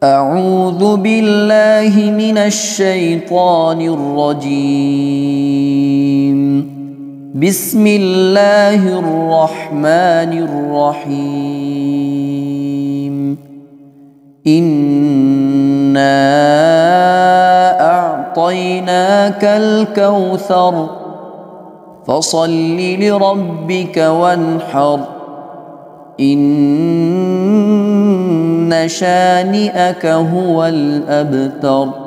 أعوذ بالله من الشيطان الرجيم. بسم الله الرحمن الرحيم. إنا أعطيناك الكوثر فصل لربك وانحر إن شانئك هو الأبتر.